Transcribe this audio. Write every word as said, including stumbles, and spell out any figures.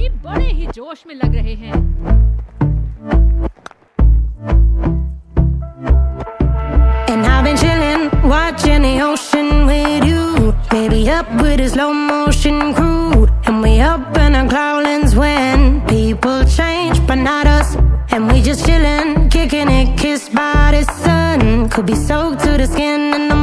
भी बड़े ही जोश में लग रहे हैं। And I've been chillin', watching the ocean with you. Baby up with a slow motion crew. And we up in our cloudlands when people change, but not us. And we just chillin', kicking it, kissed by the sun. Could be soaked to the skin and